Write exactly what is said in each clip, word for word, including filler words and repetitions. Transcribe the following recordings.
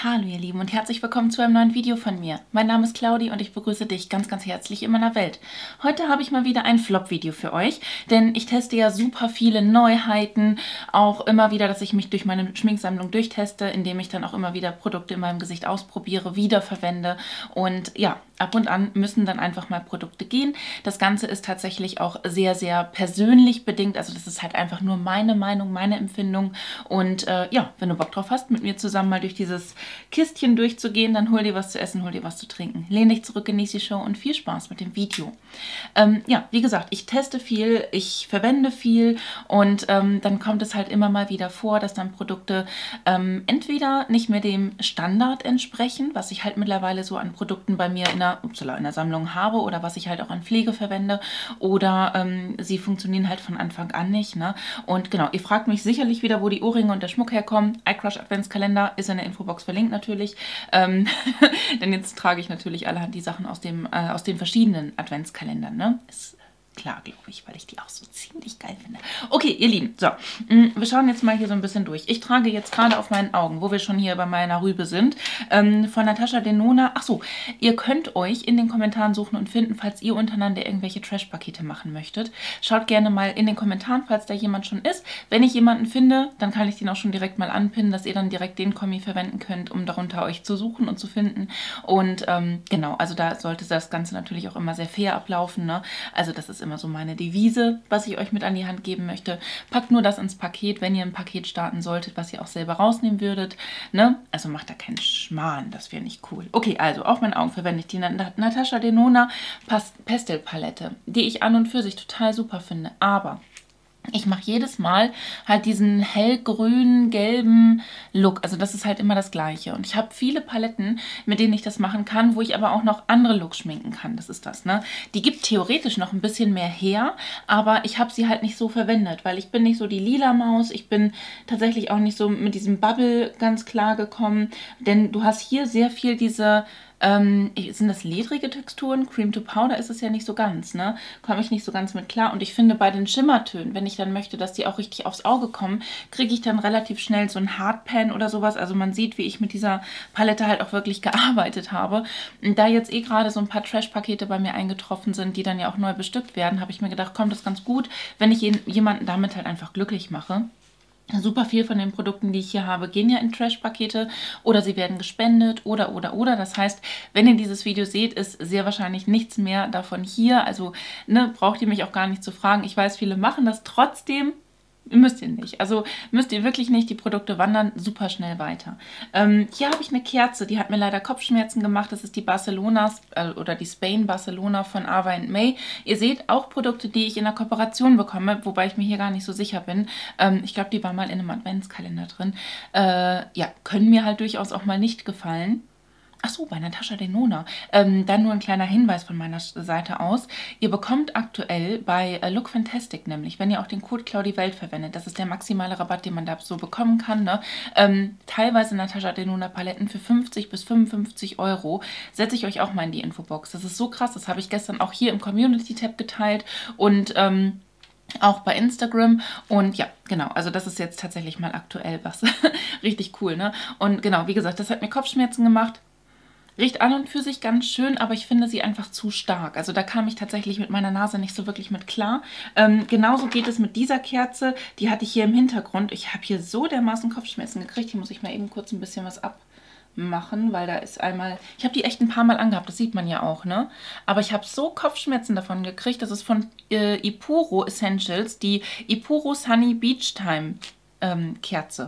Hallo ihr Lieben und herzlich willkommen zu einem neuen Video von mir. Mein Name ist Claudi und ich begrüße dich ganz, ganz herzlich in meiner Welt. Heute habe ich mal wieder ein Flop-Video für euch, denn ich teste ja super viele Neuheiten, auch immer wieder, dass ich mich durch meine Schminksammlung durchteste, indem ich dann auch immer wieder Produkte in meinem Gesicht ausprobiere, wiederverwende und ja, ab und an müssen dann einfach mal Produkte gehen. Das Ganze ist tatsächlich auch sehr, sehr persönlich bedingt, also das ist halt einfach nur meine Meinung, meine Empfindung und äh, ja, wenn du Bock drauf hast, mit mir zusammen mal durch dieses Kistchen durchzugehen, dann hol dir was zu essen, hol dir was zu trinken. Lehn dich zurück, genieß die Show und viel Spaß mit dem Video. Ähm, ja, wie gesagt, ich teste viel, ich verwende viel und ähm, dann kommt es halt immer mal wieder vor, dass dann Produkte ähm, entweder nicht mehr dem Standard entsprechen, was ich halt mittlerweile so an Produkten bei mir in der, upsala, in der Sammlung habe oder was ich halt auch an Pflege verwende oder ähm, sie funktionieren halt von Anfang an nicht. Ne? Und genau, ihr fragt mich sicherlich wieder, wo die Ohrringe und der Schmuck herkommen. iCrush Adventskalender ist in der Infobox verlinkt natürlich, ähm, denn jetzt trage ich natürlich allerhand die Sachen aus, dem, äh, aus den verschiedenen Adventskalendern, ne? Ist klar, glaube ich, weil ich die auch so ziemlich geil finde. Okay, ihr Lieben, so, wir schauen jetzt mal hier so ein bisschen durch. Ich trage jetzt gerade auf meinen Augen, wo wir schon hier bei meiner Rübe sind, ähm, von Natascha Denona. Ach so, ihr könnt euch in den Kommentaren suchen und finden, falls ihr untereinander irgendwelche Trash-Pakete machen möchtet. Schaut gerne mal in den Kommentaren, falls da jemand schon ist. Wenn ich jemanden finde, dann kann ich den auch schon direkt mal anpinnen, dass ihr dann direkt den Kommi verwenden könnt, um darunter euch zu suchen und zu finden. Und ähm, genau, also da sollte das Ganze natürlich auch immer sehr fair ablaufen, ne? Also das ist immer so meine Devise, was ich euch mit an die Hand geben möchte. Packt nur das ins Paket, wenn ihr ein Paket starten solltet, was ihr auch selber rausnehmen würdet. Ne? Also macht da keinen Schmarrn, das wäre nicht cool. Okay, also auf meinen Augen verwende ich die Natascha Denona Pastel Palette, die ich an und für sich total super finde. Aber ich mache jedes Mal halt diesen hellgrünen, gelben Look. Also das ist halt immer das Gleiche. Und ich habe viele Paletten, mit denen ich das machen kann, wo ich aber auch noch andere Looks schminken kann. Das ist das, ne? Die gibt theoretisch noch ein bisschen mehr her, aber ich habe sie halt nicht so verwendet, weil ich bin nicht so die lila Maus. Ich bin tatsächlich auch nicht so mit diesem Bubble ganz klar gekommen. Denn du hast hier sehr viel diese... Ähm, sind das ledrige Texturen? Cream to Powder ist es ja nicht so ganz, ne? Komme ich nicht so ganz mit klar. Und ich finde bei den Schimmertönen, wenn ich dann möchte, dass die auch richtig aufs Auge kommen, kriege ich dann relativ schnell so ein Hardpan oder sowas. Also man sieht, wie ich mit dieser Palette halt auch wirklich gearbeitet habe. Und da jetzt eh gerade so ein paar Trash-Pakete bei mir eingetroffen sind, die dann ja auch neu bestückt werden, habe ich mir gedacht, kommt das ganz gut, wenn ich jemanden damit halt einfach glücklich mache. Super viel von den Produkten, die ich hier habe, gehen ja in Trash-Pakete oder sie werden gespendet oder, oder, oder. Das heißt, wenn ihr dieses Video seht, ist sehr wahrscheinlich nichts mehr davon hier. Also, ne, braucht ihr mich auch gar nicht zu fragen. Ich weiß, viele machen das trotzdem. Müsst ihr nicht. Also müsst ihr wirklich nicht. Die Produkte wandern super schnell weiter. Ähm, hier habe ich eine Kerze, die hat mir leider Kopfschmerzen gemacht. Das ist die Barcelonas äh, oder die Spain Barcelona von Ava and May. Ihr seht auch Produkte, die ich in der Kooperation bekomme, wobei ich mir hier gar nicht so sicher bin. Ähm, ich glaube, die war mal in einem Adventskalender drin. Äh, ja, können mir halt durchaus auch mal nicht gefallen. Ach so, bei Natascha Denona. Ähm, dann nur ein kleiner Hinweis von meiner Seite aus. Ihr bekommt aktuell bei äh, Look Fantastic nämlich, wenn ihr auch den Code ClaudiWelt verwendet, das ist der maximale Rabatt, den man da so bekommen kann, ne? ähm, teilweise Natascha Denona Paletten für fünfzig bis fünfundfünfzig Euro. Setze ich euch auch mal in die Infobox. Das ist so krass, das habe ich gestern auch hier im Community-Tab geteilt und ähm, auch bei Instagram und ja, genau, also das ist jetzt tatsächlich mal aktuell was. Richtig cool, ne? Und genau, wie gesagt, das hat mir Kopfschmerzen gemacht. Riecht an und für sich ganz schön, aber ich finde sie einfach zu stark. Also da kam ich tatsächlich mit meiner Nase nicht so wirklich mit klar. Ähm, genauso geht es mit dieser Kerze. Die hatte ich hier im Hintergrund. Ich habe hier so dermaßen Kopfschmerzen gekriegt. Hier muss ich mal eben kurz ein bisschen was abmachen, weil da ist einmal... Ich habe die echt ein paar Mal angehabt, das sieht man ja auch, ne? Aber ich habe so Kopfschmerzen davon gekriegt. Das ist von äh, Ipuro Essentials, die Ipuro Sunny Beach Time ähm, Kerze.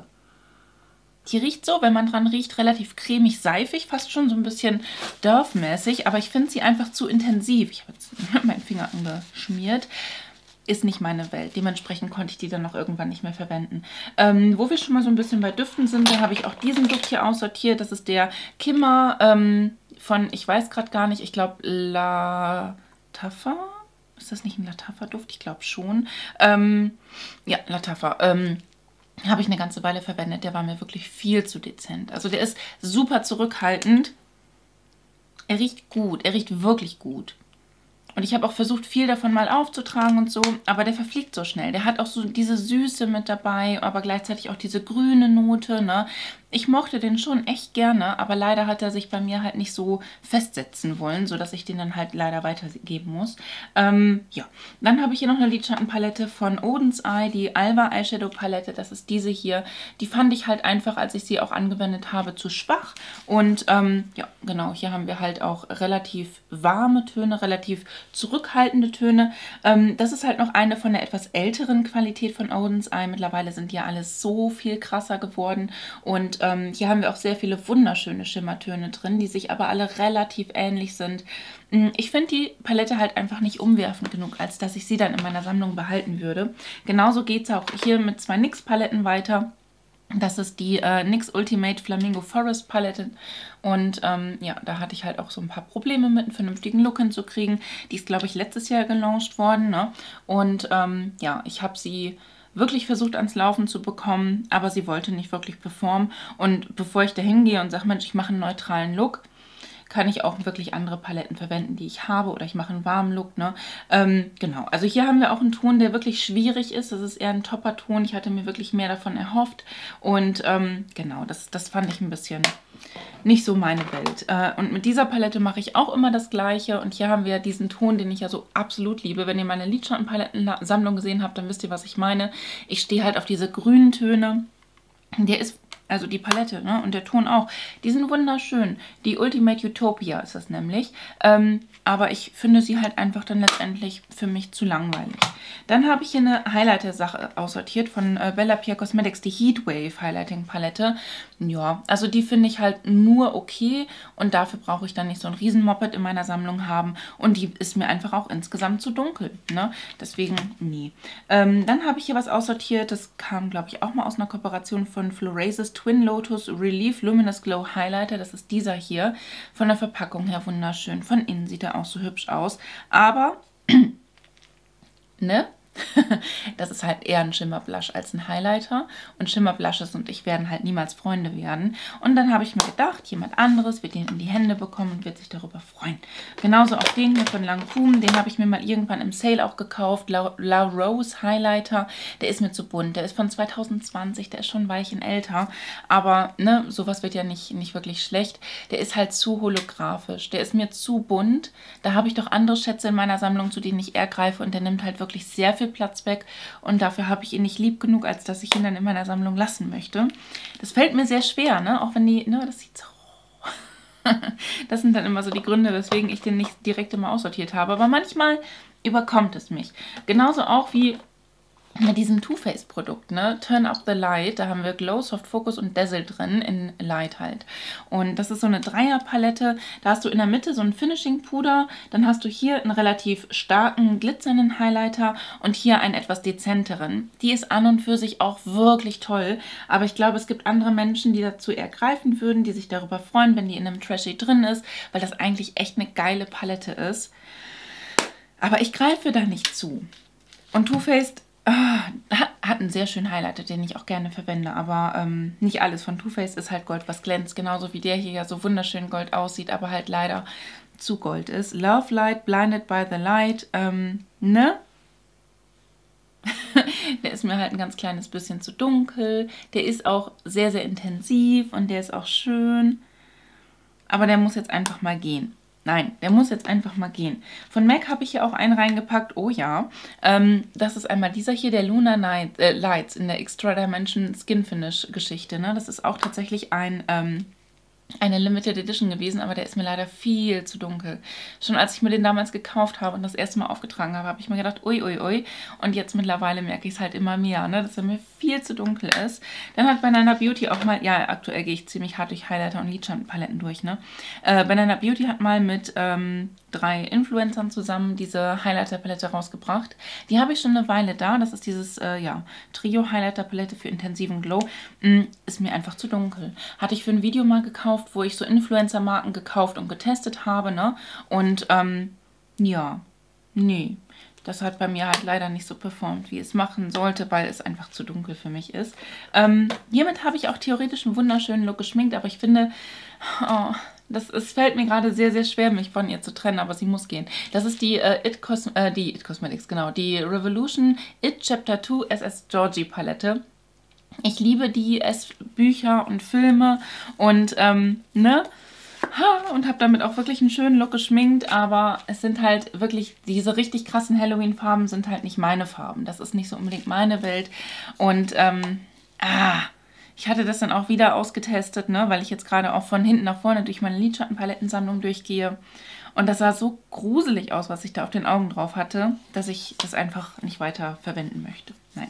Die riecht so, wenn man dran riecht, relativ cremig-seifig, fast schon so ein bisschen Dörfmäßig, aber ich finde sie einfach zu intensiv. Ich habe jetzt meinen Finger angeschmiert. Ist nicht meine Welt. Dementsprechend konnte ich die dann noch irgendwann nicht mehr verwenden. Ähm, wo wir schon mal so ein bisschen bei Düften sind, da habe ich auch diesen Duft hier aussortiert. Das ist der Kimmer ähm, von, ich weiß gerade gar nicht, ich glaube Lattafa. Ist das nicht ein Lattafa-Duft? Ich glaube schon. Ähm, ja, Lattafa. Ähm, habe ich eine ganze Weile verwendet. Der war mir wirklich viel zu dezent. Also der ist super zurückhaltend. Er riecht gut. Er riecht wirklich gut. Und ich habe auch versucht, viel davon mal aufzutragen und so, aber der verfliegt so schnell. Der hat auch so diese Süße mit dabei, aber gleichzeitig auch diese grüne Note, ne? ich mochte den schon echt gerne, aber leider hat er sich bei mir halt nicht so festsetzen wollen, sodass ich den dann halt leider weitergeben muss. Ähm, ja, dann habe ich hier noch eine Lidschattenpalette von Odin's Eye, die Alva Eyeshadow Palette. Das ist diese hier. Die fand ich halt einfach, als ich sie auch angewendet habe, zu schwach. Und ähm, ja, genau, hier haben wir halt auch relativ warme Töne, relativ zurückhaltende Töne. Ähm, das ist halt noch eine von der etwas älteren Qualität von Odin's Eye. Mittlerweile sind die ja alles so viel krasser geworden. Und ähm, hier haben wir auch sehr viele wunderschöne Schimmertöne drin, die sich aber alle relativ ähnlich sind. Ich finde die Palette halt einfach nicht umwerfend genug, als dass ich sie dann in meiner Sammlung behalten würde. Genauso geht es auch hier mit zwei NYX Paletten weiter. Das ist die äh, NYX Ultimate Flamingo Forest Palette und ähm, ja, da hatte ich halt auch so ein paar Probleme mit, einen vernünftigen Look hinzukriegen. Die ist, glaube ich, letztes Jahr gelauncht worden, ne? Und ähm, ja, ich habe sie wirklich versucht ans Laufen zu bekommen, aber sie wollte nicht wirklich performen. Und bevor ich da hingehe und sage, Mensch, ich mache einen neutralen Look, kann ich auch wirklich andere Paletten verwenden, die ich habe, oder ich mache einen warmen Look, ne? Ähm, genau, also hier haben wir auch einen Ton, der wirklich schwierig ist. Das ist eher ein Topper-Ton. Ich hatte mir wirklich mehr davon erhofft und ähm, genau, das, das fand ich ein bisschen nicht so meine Welt. Äh, und mit dieser Palette mache ich auch immer das Gleiche und hier haben wir diesen Ton, den ich ja so absolut liebe. Wenn ihr meine Lidschattenpalettensammlung gesehen habt, dann wisst ihr, was ich meine. Ich stehe halt auf diese grünen Töne. Der ist, also die Palette, ne, und der Ton auch, die sind wunderschön. Die Ultimate Utopia ist das nämlich. Ähm, aber ich finde sie halt einfach dann letztendlich für mich zu langweilig. Dann habe ich hier eine Highlighter-Sache aussortiert von äh, Bella Pierre Cosmetics, die Heatwave Highlighting Palette. Ja, also die finde ich halt nur okay und dafür brauche ich dann nicht so ein Riesenmoped in meiner Sammlung haben. Und die ist mir einfach auch insgesamt zu dunkel, ne? Deswegen, nee. Ähm, dann habe ich hier was aussortiert, das kam, glaube ich, auch mal aus einer Kooperation von Florasis Twin Lotus Relief Luminous Glow Highlighter. Das ist dieser hier. Von der Verpackung her wunderschön. Von innen sieht er auch so hübsch aus. Aber, ne? Das ist halt eher ein Shimmerblush als ein Highlighter. Und Shimmerblushes und ich werden halt niemals Freunde werden. Und dann habe ich mir gedacht, jemand anderes wird den in die Hände bekommen und wird sich darüber freuen. Genauso auch den hier von Lancôme. Den habe ich mir mal irgendwann im Sale auch gekauft. La, La Rose Highlighter. Der ist mir zu bunt. Der ist von zwanzig zwanzig. Der ist schon ein Weilchen älter. Aber ne, sowas wird ja nicht, nicht wirklich schlecht. Der ist halt zu holographisch. Der ist mir zu bunt. Da habe ich doch andere Schätze in meiner Sammlung, zu denen ich eher greife. Und der nimmt halt wirklich sehr viel Platz weg und dafür habe ich ihn nicht lieb genug, als dass ich ihn dann in meiner Sammlung lassen möchte. Das fällt mir sehr schwer, ne? Auch wenn die, ne, das sieht so... Das sind dann immer so die Gründe, weswegen ich den nicht direkt immer aussortiert habe. Aber manchmal überkommt es mich. Genauso auch wie mit diesem Too Faced Produkt, ne? Turn Up the Light, da haben wir Glow, Soft Focus und Dazzle drin, in Light halt. Und das ist so eine Dreierpalette, da hast du in der Mitte so ein Finishing Puder, dann hast du hier einen relativ starken, glitzernden Highlighter und hier einen etwas dezenteren. Die ist an und für sich auch wirklich toll, aber ich glaube, es gibt andere Menschen, die dazu eher greifen würden, die sich darüber freuen, wenn die in einem Trashy drin ist, weil das eigentlich echt eine geile Palette ist. Aber ich greife da nicht zu. Und Too Faced Ah, hat, hat einen sehr schönen Highlighter, den ich auch gerne verwende, aber ähm, nicht alles von Too Faced ist halt Gold, was glänzt, genauso wie der hier ja so wunderschön Gold aussieht, aber halt leider zu Gold ist. Love Light, Blinded by the Light, ähm, ne? Der ist mir halt ein ganz kleines bisschen zu dunkel, der ist auch sehr, sehr intensiv und der ist auch schön, aber der muss jetzt einfach mal gehen. Nein, der muss jetzt einfach mal gehen. Von MAC habe ich hier auch einen reingepackt. Oh ja. Ähm, das ist einmal dieser hier, der Lunar Night, äh, Lights in der Extra Dimension Skin Finish Geschichte. Ne? Das ist auch tatsächlich ein... Ähm, eine Limited Edition gewesen, aber der ist mir leider viel zu dunkel. Schon als ich mir den damals gekauft habe und das erste Mal aufgetragen habe, habe ich mir gedacht, ui, ui, ui. Und jetzt mittlerweile merke ich es halt immer mehr, ne, dass er mir viel zu dunkel ist. Dann hat Banana Beauty auch mal, ja, aktuell gehe ich ziemlich hart durch Highlighter und Lidschattenpaletten durch, ne. Äh, Banana Beauty hat mal mit ähm, drei Influencern zusammen diese Highlighter-Palette rausgebracht. Die habe ich schon eine Weile da. Das ist dieses, äh, ja, Trio-Highlighter-Palette für intensiven Glow. Mm, ist mir einfach zu dunkel. Hatte ich für ein Video mal gekauft, wo ich so Influencer-Marken gekauft und getestet habe, ne? Und, ähm, ja, nee. Das hat bei mir halt leider nicht so performt, wie es machen sollte, weil es einfach zu dunkel für mich ist. Ähm, hiermit habe ich auch theoretisch einen wunderschönen Look geschminkt, aber ich finde, oh, das, es fällt mir gerade sehr, sehr schwer, mich von ihr zu trennen, aber sie muss gehen. Das ist die äh, It, Cos äh, die It Cosmetics, genau, die Revolution It Chapter zwei S S Georgie Palette. Ich liebe die es Bücher und Filme und, ähm, ne? Und habe damit auch wirklich einen schönen Look geschminkt, aber es sind halt wirklich, diese richtig krassen Halloween-Farben sind halt nicht meine Farben. Das ist nicht so unbedingt meine Welt. Und, ähm, ah, ich hatte das dann auch wieder ausgetestet, ne, weil ich jetzt gerade auch von hinten nach vorne durch meine Lidschattenpalettensammlung durchgehe. Und das sah so gruselig aus, was ich da auf den Augen drauf hatte, dass ich das einfach nicht weiter verwenden möchte. Nein.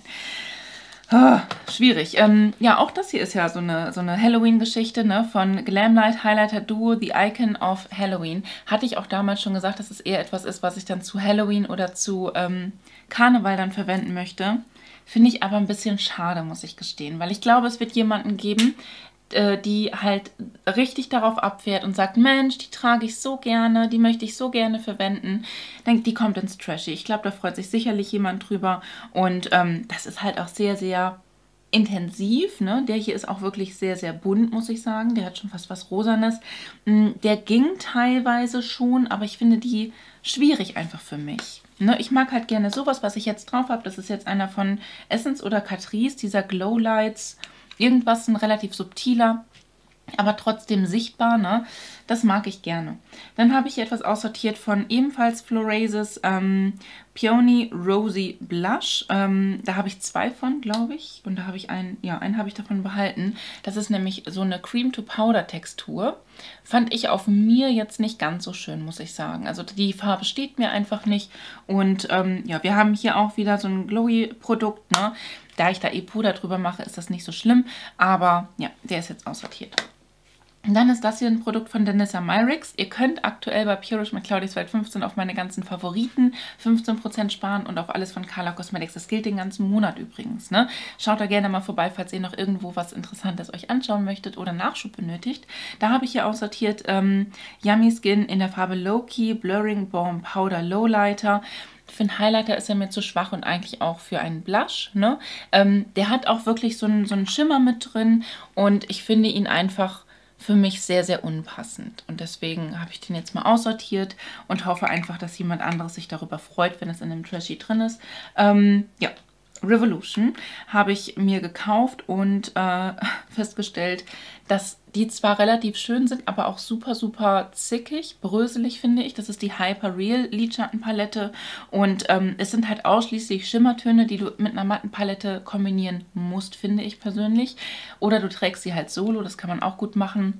Ah, schwierig. Ähm, ja, auch das hier ist ja so eine, so eine Halloween-Geschichte, ne, von Glamlight Highlighter Duo, The Icon of Halloween. Hatte ich auch damals schon gesagt, dass es eher etwas ist, was ich dann zu Halloween oder zu ähm, Karneval dann verwenden möchte. Finde ich aber ein bisschen schade, muss ich gestehen, weil ich glaube, es wird jemanden geben, äh, die halt richtig darauf abfährt und sagt, Mensch, die trage ich so gerne, die möchte ich so gerne verwenden. Dann, die kommt ins Trashy. Ich glaube, da freut sich sicherlich jemand drüber. Und ähm, das ist halt auch sehr, sehr intensiv, ne? Der hier ist auch wirklich sehr, sehr bunt, muss ich sagen. Der hat schon fast was Rosanes. Der ging teilweise schon, aber ich finde die schwierig einfach für mich. Ne? Ich mag halt gerne sowas, was ich jetzt drauf habe. Das ist jetzt einer von Essence oder Catrice, dieser Glow Lights. Irgendwas, ein relativ subtiler, aber trotzdem sichtbar, ne? Das mag ich gerne. Dann habe ich hier etwas aussortiert von ebenfalls Florasis ähm, Peony Rosy Blush. Ähm, da habe ich zwei von, glaube ich. Und da habe ich einen, ja, einen habe ich davon behalten. Das ist nämlich so eine Cream-to-Powder-Textur. Fand ich auf mir jetzt nicht ganz so schön, muss ich sagen. Also die Farbe steht mir einfach nicht. Und ähm, ja, wir haben hier auch wieder so ein Glowy-Produkt, ne? Da ich da eh Puder drüber mache, ist das nicht so schlimm. Aber ja, der ist jetzt aussortiert. Und dann ist das hier ein Produkt von Danessa Myricks. Ihr könnt aktuell bei Purish mit Claudis Welt fünfzehn auf meine ganzen Favoriten fünfzehn Prozent sparen und auf alles von Carla Cosmetics. Das gilt den ganzen Monat übrigens, ne? Schaut da gerne mal vorbei, falls ihr noch irgendwo was Interessantes euch anschauen möchtet oder Nachschub benötigt. Da habe ich hier aussortiert ähm, Yummy Skin in der Farbe Low Key Blurring Balm Powder Lowlighter. Für einen Highlighter ist er mir zu schwach und eigentlich auch für einen Blush, ne? Ähm, der hat auch wirklich so einen, so einen Schimmer mit drin und ich finde ihn einfach für mich sehr, sehr unpassend. Und deswegen habe ich den jetzt mal aussortiert und hoffe einfach, dass jemand anderes sich darüber freut, wenn es in dem Trashy drin ist. Ähm, ja, Revolution habe ich mir gekauft und äh, festgestellt, dass die zwar relativ schön sind, aber auch super, super zickig, bröselig finde ich. Das ist die Hyper Real Lidschattenpalette und ähm, es sind halt ausschließlich Schimmertöne, die du mit einer Mattenpalette kombinieren musst, finde ich persönlich. Oder du trägst sie halt solo, das kann man auch gut machen.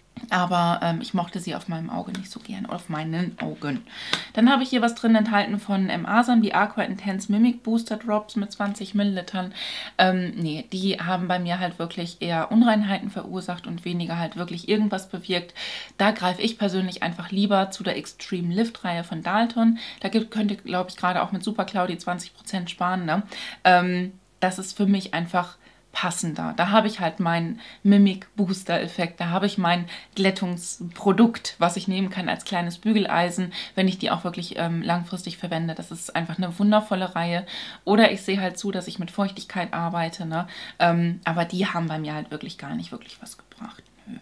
Aber ähm, ich mochte sie auf meinem Auge nicht so gern, auf meinen Augen. Dann habe ich hier was drin enthalten von M. Asam, die Aqua Intense Mimic Booster Drops mit zwanzig Millilitern. Ähm, nee, die haben bei mir halt wirklich eher Unreinheiten verursacht und weniger halt wirklich irgendwas bewirkt. Da greife ich persönlich einfach lieber zu der Extreme Lift Reihe von Dalton. Da gibt, könnt ihr, glaube ich, gerade auch mit Super Claudi zwanzig Prozent sparen. Ne? Ähm, das ist für mich einfach passender. Da habe ich halt meinen Mimic-Booster-Effekt, da habe ich mein Glättungsprodukt, was ich nehmen kann als kleines Bügeleisen, wenn ich die auch wirklich ähm, langfristig verwende. Das ist einfach eine wundervolle Reihe. Oder ich sehe halt zu, dass ich mit Feuchtigkeit arbeite, ne? Ähm, aber die haben bei mir halt wirklich gar nicht wirklich was gebracht. Nö.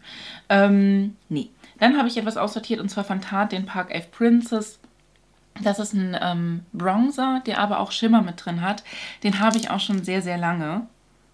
Ähm, nee. Dann habe ich etwas aussortiert und zwar von Tarte den Park Ave Princess. Das ist ein ähm, Bronzer, der aber auch Schimmer mit drin hat. Den habe ich auch schon sehr, sehr lange.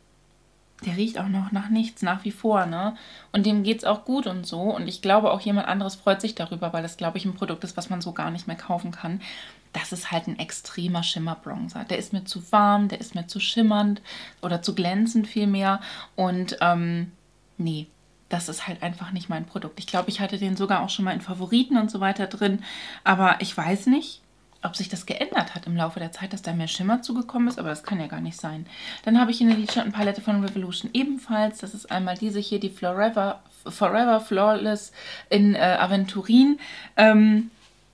Der riecht auch noch nach nichts, nach wie vor, ne? Und dem geht es auch gut und so. Und ich glaube, auch jemand anderes freut sich darüber, weil das, glaube ich, ein Produkt ist, was man so gar nicht mehr kaufen kann. Das ist halt ein extremer Schimmer-Bronzer. Der ist mir zu warm, der ist mir zu schimmernd oder zu glänzend vielmehr. Und, ähm, nee, das ist halt einfach nicht mein Produkt. Ich glaube, ich hatte den sogar auch schon mal in Favoriten und so weiter drin. Aber ich weiß nicht, ob sich das geändert hat im Laufe der Zeit, dass da mehr Schimmer zugekommen ist, aber das kann ja gar nicht sein. Dann habe ich hier eine Lidschattenpalette von Revolution ebenfalls. Das ist einmal diese hier, die Forever, Forever Flawless in äh, Aventurin. Ähm,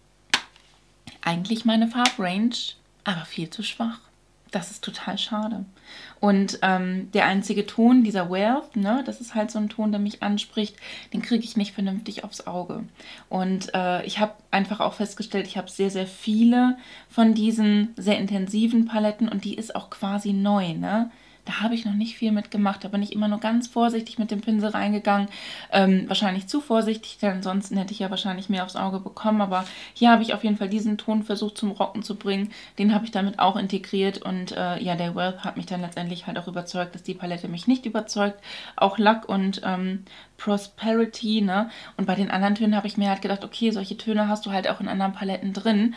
eigentlich meine Farbrange, aber viel zu schwach. Das ist total schade. Und ähm, der einzige Ton, dieser Wealth, ne, das ist halt so ein Ton, der mich anspricht, den kriege ich nicht vernünftig aufs Auge. Und äh, ich habe einfach auch festgestellt, ich habe sehr, sehr viele von diesen sehr intensiven Paletten und die ist auch quasi neu, ne? Da habe ich noch nicht viel mitgemacht. Da bin ich immer nur ganz vorsichtig mit dem Pinsel reingegangen. Ähm, wahrscheinlich zu vorsichtig, denn ansonsten hätte ich ja wahrscheinlich mehr aufs Auge bekommen. Aber hier habe ich auf jeden Fall diesen Ton versucht zum Rocken zu bringen. Den habe ich damit auch integriert. Und äh, ja, der Whelp hat mich dann letztendlich halt auch überzeugt, dass die Palette mich nicht überzeugt. Auch Luck und ähm, Prosperity, ne? Und bei den anderen Tönen habe ich mir halt gedacht, okay, solche Töne hast du halt auch in anderen Paletten drin.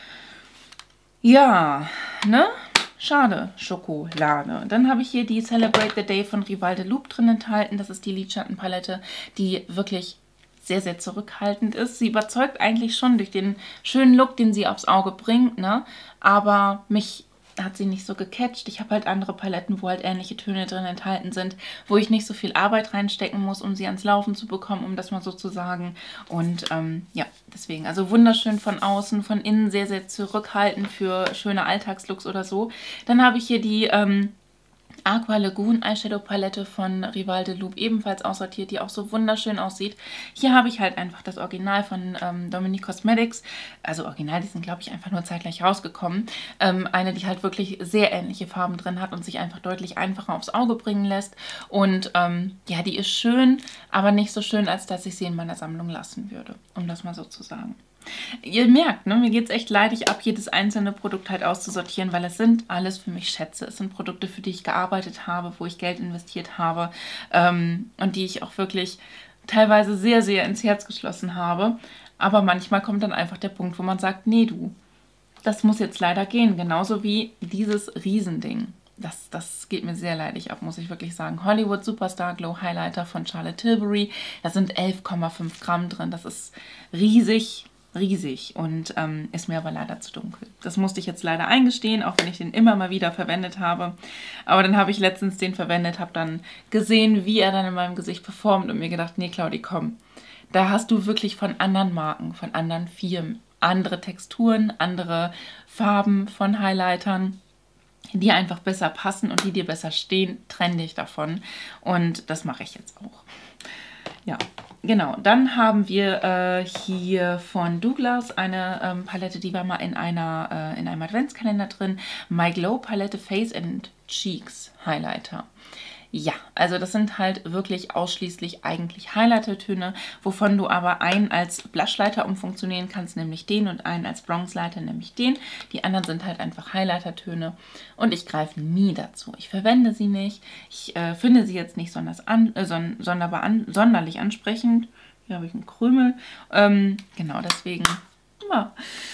Ja, ne? Schade, Schokolade. Dann habe ich hier die Celebrate the Day von Rival de Loop drin enthalten. Das ist die Lidschattenpalette, die wirklich sehr, sehr zurückhaltend ist. Sie überzeugt eigentlich schon durch den schönen Look, den sie aufs Auge bringt, ne? Aber mich hat sie nicht so gecatcht. Ich habe halt andere Paletten, wo halt ähnliche Töne drin enthalten sind, wo ich nicht so viel Arbeit reinstecken muss, um sie ans Laufen zu bekommen, um das mal so zu sagen. Und ähm, ja, deswegen, also wunderschön von außen, von innen sehr, sehr zurückhaltend für schöne Alltagslooks oder so. Dann habe ich hier die ähm, Aqua Lagoon Eyeshadow Palette von Rival de Loop ebenfalls aussortiert, die auch so wunderschön aussieht. Hier habe ich halt einfach das Original von ähm, Dominique Cosmetics, also Original, die sind glaube ich einfach nur zeitgleich rausgekommen. Ähm, eine, die halt wirklich sehr ähnliche Farben drin hat und sich einfach deutlich einfacher aufs Auge bringen lässt. Und ähm, ja, die ist schön, aber nicht so schön, als dass ich sie in meiner Sammlung lassen würde, um das mal so zu sagen. Ihr merkt, ne, mir geht es echt leidig ab, jedes einzelne Produkt halt auszusortieren, weil es sind alles für mich Schätze. Es sind Produkte, für die ich gearbeitet habe, wo ich Geld investiert habe ähm, und die ich auch wirklich teilweise sehr, sehr ins Herz geschlossen habe. Aber manchmal kommt dann einfach der Punkt, wo man sagt, nee du, das muss jetzt leider gehen. Genauso wie dieses Riesending. Das, das geht mir sehr leidig ab, muss ich wirklich sagen. Hollywood Superstar Glow Highlighter von Charlotte Tilbury. Da sind elf Komma fünf Gramm drin. Das ist riesig. riesig und ähm, ist mir aber leider zu dunkel. Das musste ich jetzt leider eingestehen, auch wenn ich den immer mal wieder verwendet habe. Aber dann habe ich letztens den verwendet, habe dann gesehen, wie er dann in meinem Gesicht performt und mir gedacht, nee Claudi, komm, da hast du wirklich von anderen Marken, von anderen Firmen, andere Texturen, andere Farben von Highlightern, die einfach besser passen und die dir besser stehen, trenn dich davon. Und das mache ich jetzt auch. Ja. Genau, dann haben wir äh, hier von Douglas eine ähm, Palette, die war mal in, einer, äh, in einem Adventskalender drin. My Glow Palette Face and Cheeks Highlighter. Ja, also das sind halt wirklich ausschließlich eigentlich Highlighter-Töne, wovon du aber einen als Blushlighter umfunktionieren kannst, nämlich den, und einen als Bronzelighter, nämlich den. Die anderen sind halt einfach Highlighter-Töne und ich greife nie dazu. Ich verwende sie nicht. Ich äh, finde sie jetzt nicht sonders an, äh, son, sonderbar an, sonderlich ansprechend. Hier habe ich einen Krümel. Ähm, genau, deswegen, ja.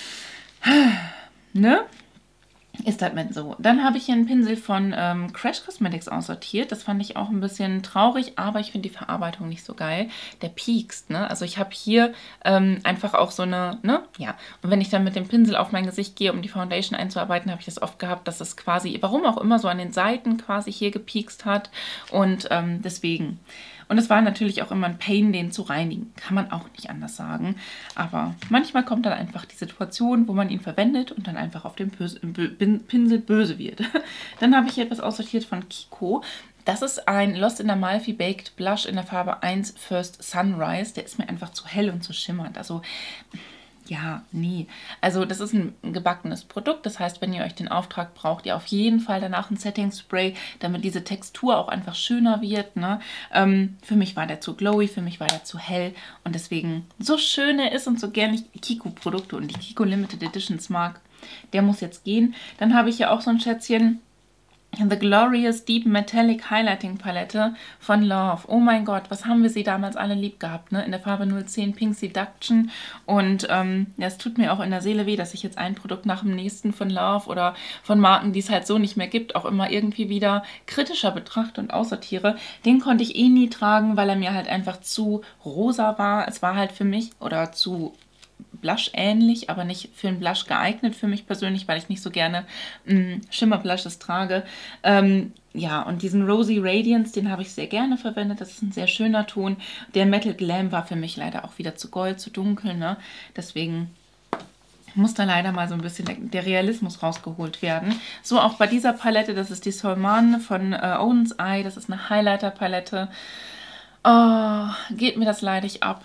Ne? Ist halt mit so. Dann habe ich hier einen Pinsel von ähm, Crash Cosmetics aussortiert. Das fand ich auch ein bisschen traurig, aber ich finde die Verarbeitung nicht so geil. Der piekst, ne? Also ich habe hier ähm, einfach auch so eine, ne? Ja. Und wenn ich dann mit dem Pinsel auf mein Gesicht gehe, um die Foundation einzuarbeiten, habe ich das oft gehabt, dass es quasi, warum auch immer, so an den Seiten quasi hier gepiekst hat. Und ähm, deswegen. Und es war natürlich auch immer ein Pain, den zu reinigen. Kann man auch nicht anders sagen. Aber manchmal kommt dann einfach die Situation, wo man ihn verwendet und dann einfach auf dem Böse, Pinsel böse wird. Dann habe ich hier etwas aussortiert von Kiko. Das ist ein Lost in Amalfi Baked Blush in der Farbe eins First Sunrise. Der ist mir einfach zu hell und zu schimmernd. Also ja, nee. Also das ist ein gebackenes Produkt. Das heißt, wenn ihr euch den Auftrag braucht, ihr auf jeden Fall danach ein Setting Spray, damit diese Textur auch einfach schöner wird. Ne? Ähm, für mich war der zu glowy, für mich war der zu hell. Und deswegen, so schön er ist und so gerne ich Kiko-Produkte und die Kiko Limited Editions mag, der muss jetzt gehen. Dann habe ich hier auch so ein Schätzchen. The Glorious Deep Metallic Highlighting Palette von Love. Oh mein Gott, was haben wir sie damals alle lieb gehabt, ne? In der Farbe null zehn Pink Seduction. Und ähm, ja, es tut mir auch in der Seele weh, dass ich jetzt ein Produkt nach dem nächsten von Love oder von Marken, die es halt so nicht mehr gibt, auch immer irgendwie wieder kritischer betrachte und aussortiere. Den konnte ich eh nie tragen, weil er mir halt einfach zu rosa war. Es war halt für mich, oder zu Blush ähnlich, aber nicht für einen Blush geeignet für mich persönlich, weil ich nicht so gerne mh, Schimmer-Blushes trage. Ähm, ja, und diesen Rosy Radiance, den habe ich sehr gerne verwendet. Das ist ein sehr schöner Ton. Der Metal Glam war für mich leider auch wieder zu gold, zu dunkel, ne? Deswegen muss da leider mal so ein bisschen der, der Realismus rausgeholt werden. So auch bei dieser Palette, das ist die Solman von äh, Owen's Eye. Das ist eine Highlighter-Palette. Oh, geht mir das leidig ab.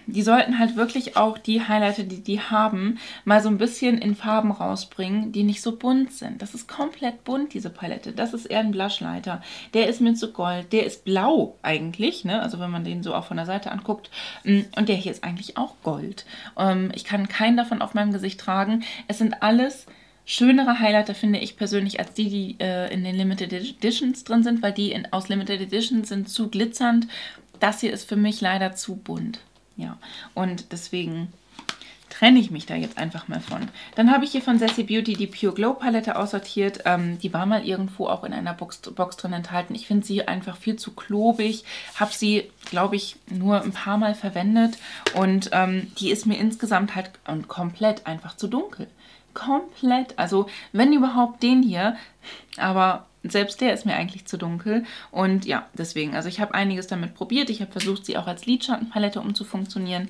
die sollten halt wirklich auch die Highlighter, die die haben, mal so ein bisschen in Farben rausbringen, die nicht so bunt sind. Das ist komplett bunt, diese Palette. Das ist eher ein Blushlighter. Der ist mit so Gold, der ist blau eigentlich, ne? Also wenn man den so auch von der Seite anguckt. Und der hier ist eigentlich auch Gold. Ähm, ich kann keinen davon auf meinem Gesicht tragen. Es sind alles schönere Highlighter, finde ich persönlich, als die, die äh, in den Limited Editions drin sind, weil die in, aus Limited Editions sind zu glitzernd. Das hier ist für mich leider zu bunt. Ja, und deswegen trenne ich mich da jetzt einfach mal von. Dann habe ich hier von Sassy Beauty die Pure Glow Palette aussortiert. Ähm, die war mal irgendwo auch in einer Box, Box drin enthalten. Ich finde sie einfach viel zu klobig. Habe sie, glaube ich, nur ein paar Mal verwendet. Und ähm, die ist mir insgesamt halt und komplett einfach zu dunkel. Komplett. Also wenn überhaupt den hier. Aber selbst der ist mir eigentlich zu dunkel. Und ja, deswegen. Also ich habe einiges damit probiert. Ich habe versucht, sie auch als Lidschattenpalette umzufunktionieren.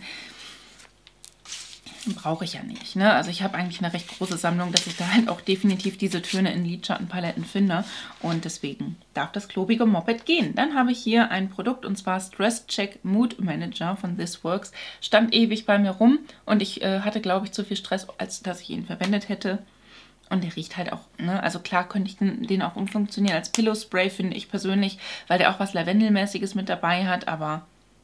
Brauche ich ja nicht, ne? Also ich habe eigentlich eine recht große Sammlung, dass ich da halt auch definitiv diese Töne in Lidschattenpaletten finde. Und deswegen darf das klobige Moped gehen. Dann habe ich hier ein Produkt, und zwar Stress Check Mood Manager von This Works. Stand ewig bei mir rum und ich äh, hatte, glaube ich, zu viel Stress, als dass ich ihn verwendet hätte. Und der riecht halt auch, ne? Also klar könnte ich den, den auch umfunktionieren als Pillow Spray, finde ich persönlich, weil der auch was Lavendelmäßiges mit dabei hat, aber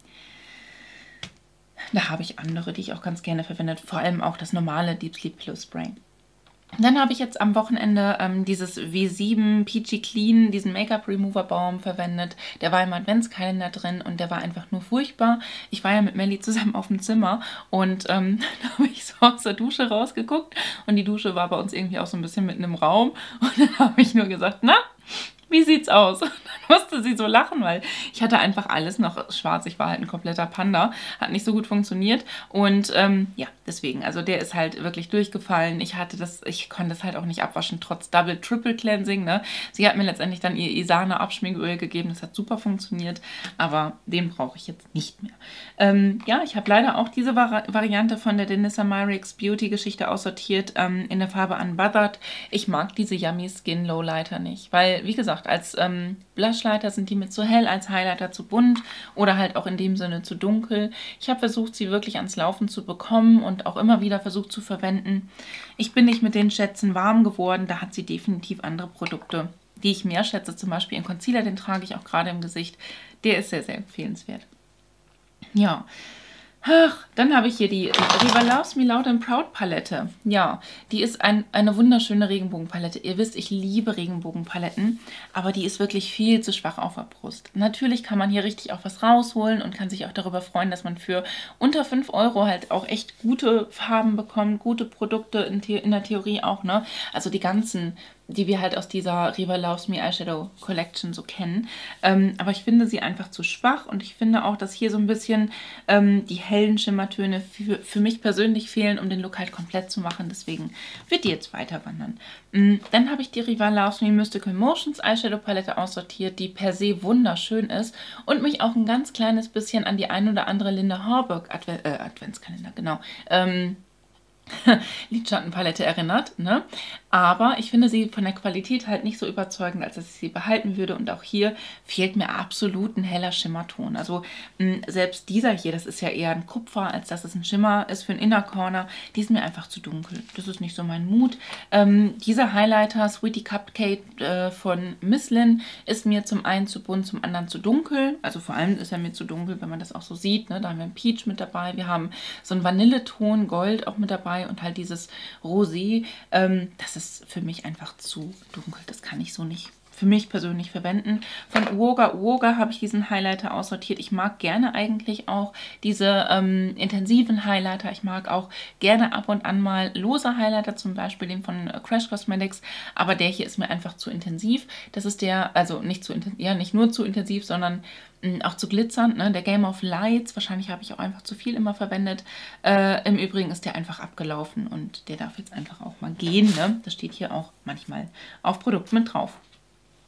da habe ich andere, die ich auch ganz gerne verwende. Vor allem auch das normale Deep Sleep Pillow Spray. Dann habe ich jetzt am Wochenende ähm, dieses W sieben Peachy Clean, diesen Make-up Remover Baum verwendet. Der war im Adventskalender drin und der war einfach nur furchtbar. Ich war ja mit Melly zusammen auf dem Zimmer und ähm, da habe ich so aus der Dusche rausgeguckt und die Dusche war bei uns irgendwie auch so ein bisschen mitten im Raum und dann habe ich nur gesagt, na, wie sieht's aus? Und dann musste sie so lachen, weil ich hatte einfach alles noch schwarz. Ich war halt ein kompletter Panda. Hat nicht so gut funktioniert. Und ähm, ja, deswegen. Also der ist halt wirklich durchgefallen. Ich hatte das, ich konnte das halt auch nicht abwaschen, trotz Double Triple Cleansing. Ne? Sie hat mir letztendlich dann ihr Isana Abschminköl gegeben. Das hat super funktioniert. Aber den brauche ich jetzt nicht mehr. Ähm, ja, ich habe leider auch diese Vari Variante von der Danessa Myricks Beauty Geschichte aussortiert. Ähm, in der Farbe Unbothered. Ich mag diese Yummy Skin Lowlighter nicht. Weil, wie gesagt, als ähm, Blushlighter sind die mir zu hell, als Highlighter zu bunt oder halt auch in dem Sinne zu dunkel. Ich habe versucht, sie wirklich ans Laufen zu bekommen und auch immer wieder versucht zu verwenden. Ich bin nicht mit den Schätzen warm geworden, da hat sie definitiv andere Produkte, die ich mehr schätze. Zum Beispiel einen Concealer, den trage ich auch gerade im Gesicht. Der ist sehr, sehr empfehlenswert. Ja. Ach, dann habe ich hier die Riva Loves Me Loud and Proud Palette. Ja, die ist ein, eine wunderschöne Regenbogenpalette. Ihr wisst, ich liebe Regenbogenpaletten, aber die ist wirklich viel zu schwach auf der Brust. Natürlich kann man hier richtig auch was rausholen und kann sich auch darüber freuen, dass man für unter fünf Euro halt auch echt gute Farben bekommt, gute Produkte in, in der Theorie auch, ne? Also die ganzen, die wir halt aus dieser Riva Loves Me Eyeshadow Collection so kennen. Ähm, aber ich finde sie einfach zu schwach und ich finde auch, dass hier so ein bisschen ähm, die hellen Schimmertöne für, für mich persönlich fehlen, um den Look halt komplett zu machen. Deswegen wird die jetzt weiter wandern. Ähm, dann habe ich die Riva Loves Me Mystical Motions Eyeshadow Palette aussortiert, die per se wunderschön ist und mich auch ein ganz kleines bisschen an die ein oder andere Linda Harburg Adve äh, Adventskalender, genau, ähm, Lidschattenpalette erinnert, ne? Aber ich finde sie von der Qualität halt nicht so überzeugend, als dass ich sie behalten würde. Und auch hier fehlt mir absolut ein heller Schimmerton. Also mh, selbst dieser hier, das ist ja eher ein Kupfer, als dass es ein Schimmer ist für einen Inner Corner. Die ist mir einfach zu dunkel. Das ist nicht so mein Mut. Ähm, dieser Highlighter Sweetie Cupcake äh, von Miss Lynn ist mir zum einen zu bunt, zum anderen zu dunkel. Also vor allem ist er mir zu dunkel, wenn man das auch so sieht, ne? Da haben wir einen Peach mit dabei. Wir haben so einen Vanilleton, Gold auch mit dabei. Und halt dieses Rosé, ähm, das ist für mich einfach zu dunkel. Das kann ich so nicht für mich persönlich verwenden. Von Uoga Uoga habe ich diesen Highlighter aussortiert. Ich mag gerne eigentlich auch diese ähm, intensiven Highlighter. Ich mag auch gerne ab und an mal lose Highlighter, zum Beispiel den von Crash Cosmetics. Aber der hier ist mir einfach zu intensiv. Das ist der, also nicht zu intensiv, ja, nicht nur zu intensiv, sondern mh, auch zu glitzernd. Ne? Der Game of Lights, wahrscheinlich habe ich auch einfach zu viel immer verwendet. Äh, im Übrigen ist der einfach abgelaufen und der darf jetzt einfach auch mal gehen. Ne? Das steht hier auch manchmal auf Produkt mit drauf.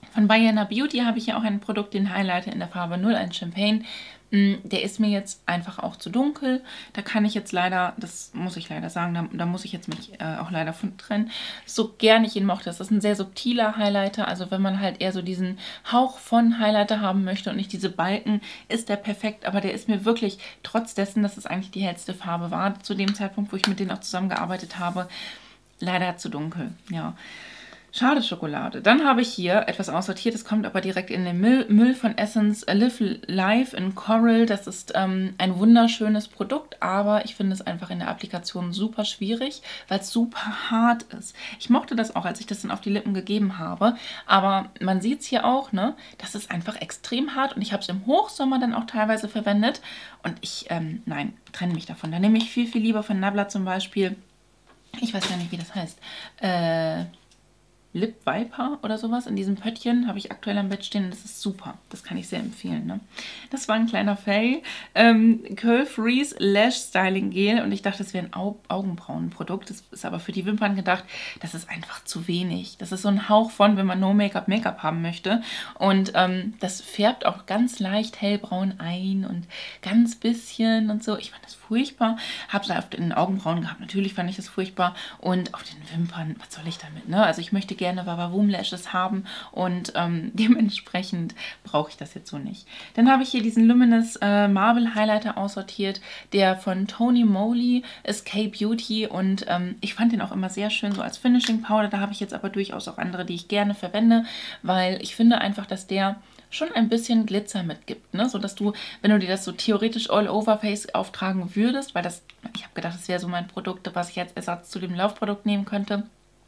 Von Bayana Beauty habe ich ja auch ein Produkt, den Highlighter in der Farbe null eins Champagne. Der ist mir jetzt einfach auch zu dunkel. Da kann ich jetzt leider, das muss ich leider sagen, da, da muss ich jetzt mich äh, auch leider von trennen. So gern ich ihn mochte. Das ist ein sehr subtiler Highlighter. Also wenn man halt eher so diesen Hauch von Highlighter haben möchte und nicht diese Balken, ist der perfekt. Aber der ist mir wirklich, trotz dessen, dass es eigentlich die hellste Farbe war, zu dem Zeitpunkt, wo ich mit denen auch zusammengearbeitet habe, leider zu dunkel. Ja. Schade Schokolade. Dann habe ich hier etwas aussortiert, das kommt aber direkt in den Müll, Müll von Essence Live Life in Coral. Das ist ähm, ein wunderschönes Produkt, aber ich finde es einfach in der Applikation super schwierig, weil es super hart ist. Ich mochte das auch, als ich das dann auf die Lippen gegeben habe, aber man sieht es hier auch, ne? Das ist einfach extrem hart und ich habe es im Hochsommer dann auch teilweise verwendet und ich, ähm, nein, trenne mich davon. Da nehme ich viel, viel lieber von Nabla zum Beispiel, ich weiß gar nicht, wie das heißt, äh... Lip Viper oder sowas. In diesem Pöttchen habe ich aktuell am Bett stehen. Das ist super. Das kann ich sehr empfehlen. Ne? Das war ein kleiner Fail. Ähm, Curl Freeze Lash Styling Gel. Und ich dachte, das wäre ein Au Augenbrauenprodukt. Das ist aber für die Wimpern gedacht. Das ist einfach zu wenig. Das ist so ein Hauch von, wenn man No Make-up Make-up haben möchte. Und ähm, das färbt auch ganz leicht hellbraun ein und ganz bisschen und so. Ich fand das furchtbar. Habe es auf den Augenbrauen gehabt. Natürlich fand ich das furchtbar. Und auf den Wimpern, was soll ich damit? Ne? Also ich möchte gerne Wawawum Lashes haben und ähm, dementsprechend brauche ich das jetzt so nicht. Dann habe ich hier diesen Luminous äh, Marble Highlighter aussortiert, der von Tony Moly ist K-Beauty und ähm, ich fand den auch immer sehr schön so als Finishing Powder. Da habe ich jetzt aber durchaus auch andere, die ich gerne verwende, weil ich finde einfach, dass der schon ein bisschen Glitzer mitgibt, ne? So dass du, wenn du dir das so theoretisch all over face auftragen würdest, weil das, ich habe gedacht, das wäre so mein Produkt, was ich als Ersatz zu dem Laufprodukt nehmen könnte.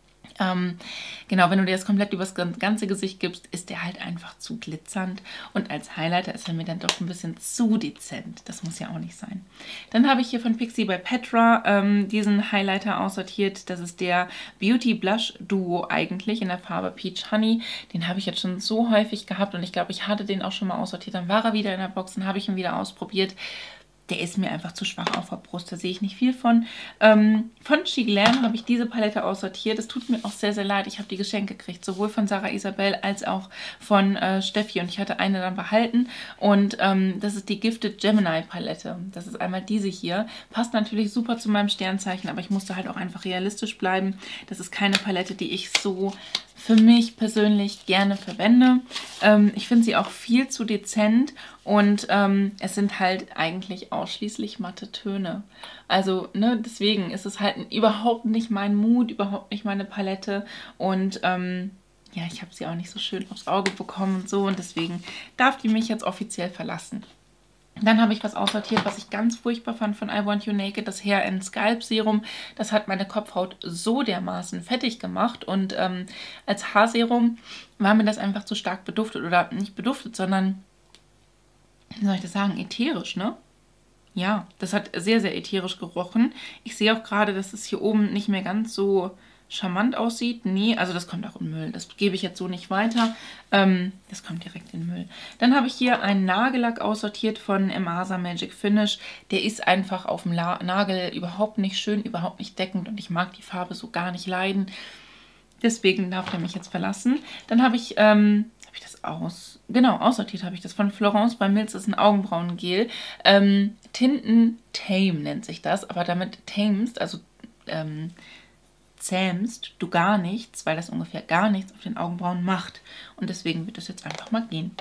Ähm, genau, wenn du dir das komplett übers ganze Gesicht gibst, ist der halt einfach zu glitzernd und als Highlighter ist er mir dann doch ein bisschen zu dezent. Das muss ja auch nicht sein. Dann habe ich hier von Pixi by Petra ähm, diesen Highlighter aussortiert. Das ist der Beauty Blush Duo eigentlich in der Farbe Peach Honey. Den habe ich jetzt schon so häufig gehabt und ich glaube, ich hatte den auch schon mal aussortiert. Dann war er wieder in der Box und habe ich ihn wieder ausprobiert. Der ist mir einfach zu schwach auf der Brust, da sehe ich nicht viel von. Ähm, von She Glam habe ich diese Palette aussortiert. Es tut mir auch sehr, sehr leid. Ich habe die Geschenke gekriegt, sowohl von Sarah Isabel als auch von äh, Steffi. Und ich hatte eine dann behalten. Und ähm, das ist die Gifted Gemini Palette. Das ist einmal diese hier. Passt natürlich super zu meinem Sternzeichen, aber ich musste halt auch einfach realistisch bleiben. Das ist keine Palette, die ich so für mich persönlich gerne verwende. Ähm, ich finde sie auch viel zu dezent und ähm, es sind halt eigentlich ausschließlich matte Töne. Also ne, deswegen ist es halt überhaupt nicht mein Mut, überhaupt nicht meine Palette und ähm, ja, ich habe sie auch nicht so schön aufs Auge bekommen und so und deswegen darf die mich jetzt offiziell verlassen. Dann habe ich was aussortiert, was ich ganz furchtbar fand von I Want You Naked, das Hair and Scalp Serum. Das hat meine Kopfhaut so dermaßen fettig gemacht und ähm, als Haarserum war mir das einfach zu stark beduftet oder nicht beduftet, sondern, wie soll ich das sagen, ätherisch, ne? Ja, das hat sehr, sehr ätherisch gerochen. Ich sehe auch gerade, dass es hier oben nicht mehr ganz so charmant aussieht. Nee, also das kommt auch in Müll. Das gebe ich jetzt so nicht weiter. Ähm, das kommt direkt in Müll. Dann habe ich hier einen Nagellack aussortiert von Emasa Magic Finish. Der ist einfach auf dem La Nagel überhaupt nicht schön, überhaupt nicht deckend und ich mag die Farbe so gar nicht leiden. Deswegen darf der mich jetzt verlassen. Dann habe ich, ähm, habe ich das aus... Genau, aussortiert habe ich das von Florence bei Mills. Das ist ein Augenbrauengel. Ähm, Tinten Tame nennt sich das, aber damit tamest, also... Ähm, zähmst du gar nichts, weil das ungefähr gar nichts auf den Augenbrauen macht. Und deswegen wird das jetzt einfach mal gehen.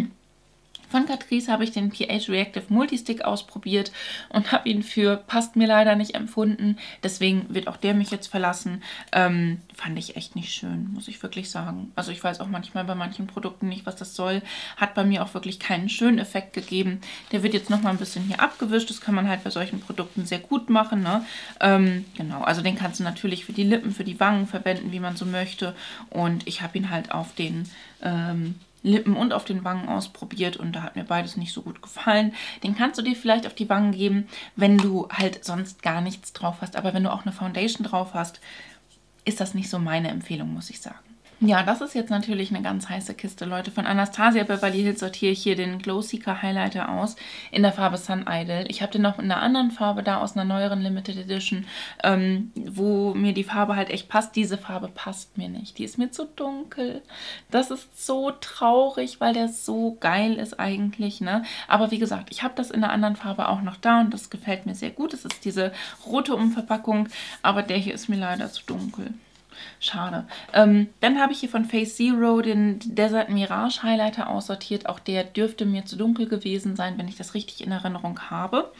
Von Catrice habe ich den pH Reactive Multistick ausprobiert und habe ihn für passt mir leider nicht empfunden. Deswegen wird auch der mich jetzt verlassen. Ähm, fand ich echt nicht schön, muss ich wirklich sagen. Also ich weiß auch manchmal bei manchen Produkten nicht, was das soll. Hat bei mir auch wirklich keinen schönen Effekt gegeben. Der wird jetzt nochmal ein bisschen hier abgewischt. Das kann man halt bei solchen Produkten sehr gut machen. Ne? Ähm, genau, also den kannst du natürlich für die Lippen, für die Wangen verwenden, wie man so möchte. Und ich habe ihn halt auf den... Ähm, Lippen und auf den Wangen ausprobiert und da hat mir beides nicht so gut gefallen. Den kannst du dir vielleicht auf die Wangen geben, wenn du halt sonst gar nichts drauf hast. Aber wenn du auch eine Foundation drauf hast, ist das nicht so meine Empfehlung, muss ich sagen. Ja, das ist jetzt natürlich eine ganz heiße Kiste, Leute. Von Anastasia Beverly Hills sortiere ich hier den Glow Seeker Highlighter aus in der Farbe Sun Idol. Ich habe den noch in einer anderen Farbe da, aus einer neueren Limited Edition, ähm, wo mir die Farbe halt echt passt. Diese Farbe passt mir nicht. Die ist mir zu dunkel. Das ist so traurig, weil der so geil ist eigentlich, ne? Aber wie gesagt, ich habe das in einer anderen Farbe auch noch da und das gefällt mir sehr gut. Es ist diese rote Umverpackung, aber der hier ist mir leider zu dunkel. Schade. Ähm, dann habe ich hier von Face Zero den Desert Mirage Highlighter aussortiert. Auch der dürfte mir zu dunkel gewesen sein, wenn ich das richtig in Erinnerung habe.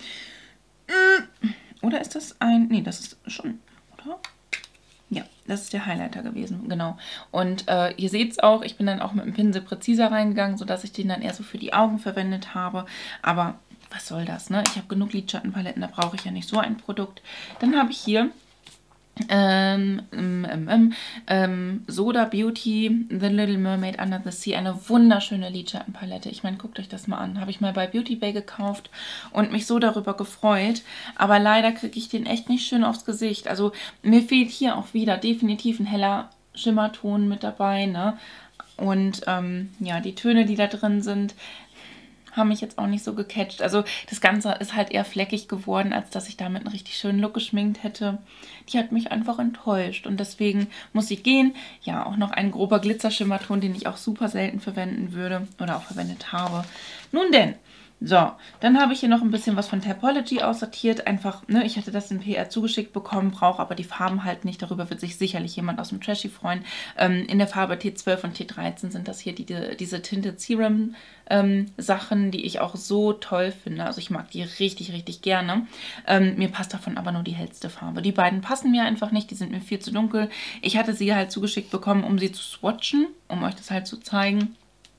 Oder ist das ein... Nee, das ist schon... Oder? Ja, das ist der Highlighter gewesen, genau. Und äh, ihr seht es auch, ich bin dann auch mit dem Pinsel präziser reingegangen, sodass ich den dann eher so für die Augen verwendet habe. Aber was soll das, ne? Ich habe genug Lidschattenpaletten, da brauche ich ja nicht so ein Produkt. Dann habe ich hier... Ähm, ähm, ähm, ähm, Soda Beauty, The Little Mermaid Under the Sea, eine wunderschöne Lidschattenpalette. Ich meine, guckt euch das mal an. Habe ich mal bei Beauty Bay gekauft und mich so darüber gefreut. Aber leider kriege ich den echt nicht schön aufs Gesicht. Also mir fehlt hier auch wieder definitiv ein heller Schimmerton mit dabei, ne? Und ähm, ja, die Töne, die da drin sind, haben mich jetzt auch nicht so gecatcht. Also das Ganze ist halt eher fleckig geworden, als dass ich damit einen richtig schönen Look geschminkt hätte. Die hat mich einfach enttäuscht und deswegen muss sie gehen. Ja, auch noch ein grober Glitzerschimmerton, den ich auch super selten verwenden würde oder auch verwendet habe. Nun denn, so, dann habe ich hier noch ein bisschen was von Tapology aussortiert. Einfach, ne, ich hatte das in P R zugeschickt bekommen, brauche aber die Farben halt nicht. Darüber wird sich sicherlich jemand aus dem Trashy freuen. Ähm, in der Farbe T zwölf und T dreizehn sind das hier die, die, diese Tinted Serum ähm, Sachen, die ich auch so toll finde. Also ich mag die richtig, richtig gerne. Ähm, mir passt davon aber nur die hellste Farbe. Die beiden passen mir einfach nicht, die sind mir viel zu dunkel. Ich hatte sie halt zugeschickt bekommen, um sie zu swatchen, um euch das halt zu zeigen.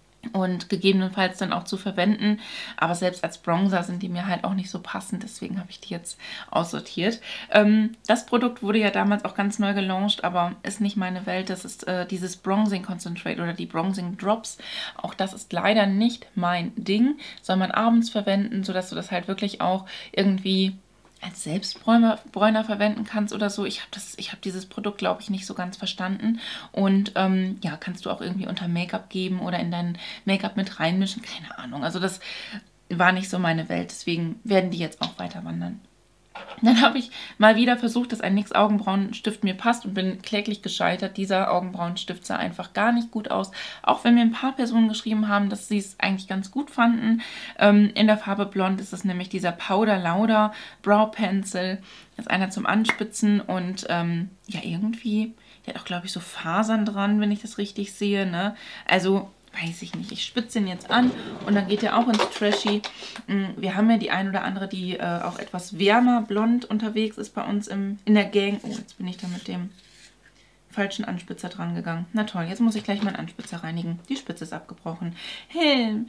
Und gegebenenfalls dann auch zu verwenden. Aber selbst als Bronzer sind die mir halt auch nicht so passend. Deswegen habe ich die jetzt aussortiert. Ähm, das Produkt wurde ja damals auch ganz neu gelauncht, aber ist nicht meine Welt. Das ist äh, dieses Bronzing Concentrate oder die Bronzing Drops. Auch das ist leider nicht mein Ding. Soll man abends verwenden, sodass du das halt wirklich auch irgendwie als Selbstbräuner Bräuner verwenden kannst oder so. Ich habe das, ich habe dieses Produkt, glaube ich, nicht so ganz verstanden. Und ähm, ja, kannst du auch irgendwie unter Make-up geben oder in dein Make-up mit reinmischen. Keine Ahnung. Also das war nicht so meine Welt. Deswegen werden die jetzt auch weiter wandern. Dann habe ich mal wieder versucht, dass ein N Y X Augenbrauenstift mir passt und bin kläglich gescheitert. Dieser Augenbrauenstift sah einfach gar nicht gut aus. Auch wenn mir ein paar Personen geschrieben haben, dass sie es eigentlich ganz gut fanden. Ähm, in der Farbe Blond ist es nämlich dieser Powder Lauder Brow Pencil. Das ist einer zum Anspitzen und ähm, ja, irgendwie, der hat auch, glaube ich, so Fasern dran, wenn ich das richtig sehe, ne? Also weiß ich nicht. Ich spitze ihn jetzt an und dann geht er auch ins Trashy. Wir haben ja die ein oder andere, die äh, auch etwas wärmer blond unterwegs ist bei uns im, in der Gang. Oh, jetzt bin ich da mit dem falschen Anspitzer dran gegangen. Na toll, jetzt muss ich gleich meinen Anspitzer reinigen. Die Spitze ist abgebrochen. Helm!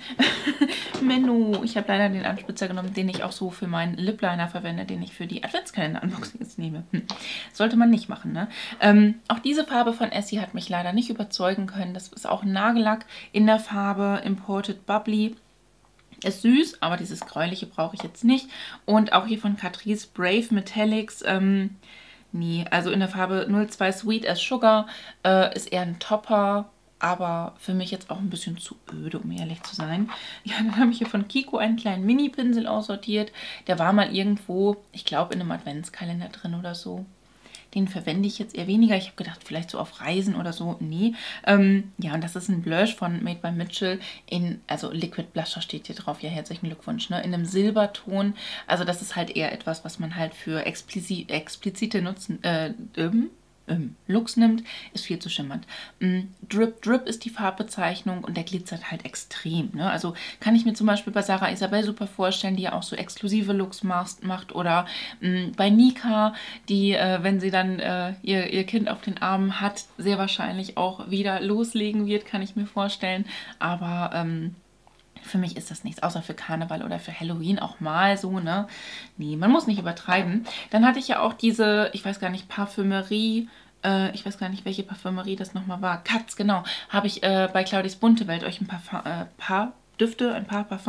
Menno! Ich habe leider den Anspitzer genommen, den ich auch so für meinen Lip Liner verwende, den ich für die Adventskalender-Unboxings nehme. Hm. Sollte man nicht machen, ne? Ähm, auch diese Farbe von Essie hat mich leider nicht überzeugen können. Das ist auch ein Nagellack in der Farbe Imported Bubbly. Ist süß, aber dieses Gräuliche brauche ich jetzt nicht. Und auch hier von Catrice Brave Metallics, ähm, nee, also in der Farbe null zwei Sweet as Sugar, äh, ist eher ein Topper, aber für mich jetzt auch ein bisschen zu öde, um ehrlich zu sein. Ja, dann habe ich hier von Kiko einen kleinen Mini-Pinsel aussortiert. Der war mal irgendwo, ich glaube, in einem Adventskalender drin oder so. Den verwende ich jetzt eher weniger. Ich habe gedacht, vielleicht so auf Reisen oder so. Nee. Ähm, ja, und das ist ein Blush von Made by Mitchell. In, also Liquid Blusher steht hier drauf. Ja, herzlichen Glückwunsch. Ne? In einem Silberton. Also das ist halt eher etwas, was man halt für explizit, explizite Nutzen, äh, ähm, ähm, Looks nimmt. Ist viel zu schimmernd. Ähm, Drip Drip ist die Farbbezeichnung und der glitzert halt extrem. Ne? Also kann ich mir zum Beispiel bei Sarah Isabel super vorstellen, die ja auch so exklusive Looks macht. macht oder ähm, bei Nika, die, äh, wenn sie dann äh, ihr, ihr Kind auf den Armen hat, sehr wahrscheinlich auch wieder loslegen wird, kann ich mir vorstellen. Aber ähm, für mich ist das nichts, außer für Karneval oder für Halloween auch mal so, ne? Nee, man muss nicht übertreiben. Dann hatte ich ja auch diese, ich weiß gar nicht, Parfümerie, äh, ich weiß gar nicht, welche Parfümerie das nochmal war. Katz, genau. Habe ich äh, bei Claudis Bunte Welt euch ein paar, äh, paar Düfte, ein paar Parfum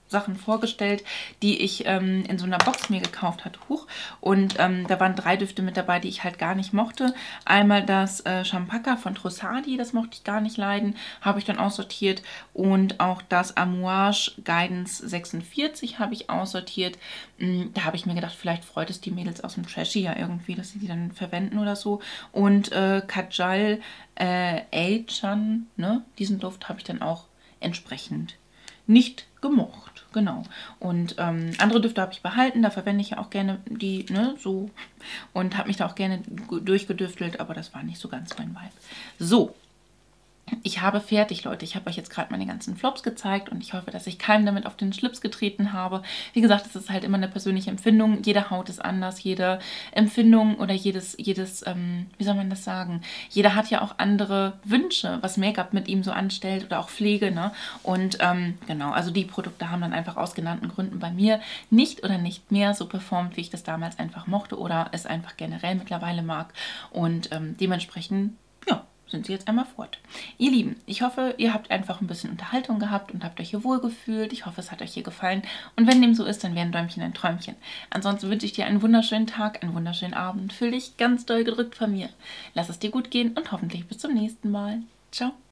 Sachen vorgestellt, die ich ähm, in so einer Box mir gekauft hatte. Huch. Und ähm, da waren drei Düfte mit dabei, die ich halt gar nicht mochte. Einmal das äh, Champaka von Trussardi, das mochte ich gar nicht leiden, habe ich dann aussortiert. Und auch das Amouage Guidance sechsundvierzig habe ich aussortiert. Mhm, da habe ich mir gedacht, vielleicht freut es die Mädels aus dem Trashy ja irgendwie, dass sie die dann verwenden oder so. Und äh, Kajal äh, Eichan, ne, diesen Duft habe ich dann auch entsprechend nicht gemocht, genau. Und ähm, andere Düfte habe ich behalten, da verwende ich ja auch gerne die, ne, so. Und habe mich da auch gerne durchgedüftelt, aber das war nicht so ganz mein Vibe. So. Ich habe fertig, Leute. Ich habe euch jetzt gerade meine ganzen Flops gezeigt und ich hoffe, dass ich keinem damit auf den Schlips getreten habe. Wie gesagt, es ist halt immer eine persönliche Empfindung. Jede Haut ist anders, jede Empfindung oder jedes, jedes, ähm, wie soll man das sagen? Jeder hat ja auch andere Wünsche, was Make-up mit ihm so anstellt oder auch Pflege, ne? Und ähm, genau, also die Produkte haben dann einfach aus genannten Gründen bei mir nicht oder nicht mehr so performt, wie ich das damals einfach mochte oder es einfach generell mittlerweile mag. Und ähm, dementsprechend, ja, sind sie jetzt einmal fort. Ihr Lieben, ich hoffe, ihr habt einfach ein bisschen Unterhaltung gehabt und habt euch hier wohlgefühlt. Ich hoffe, es hat euch hier gefallen. Und wenn dem so ist, dann wäre ein Däumchen ein Träumchen. Ansonsten wünsche ich dir einen wunderschönen Tag, einen wunderschönen Abend. Fühl dich ganz doll gedrückt von mir. Lass es dir gut gehen und hoffentlich bis zum nächsten Mal. Ciao.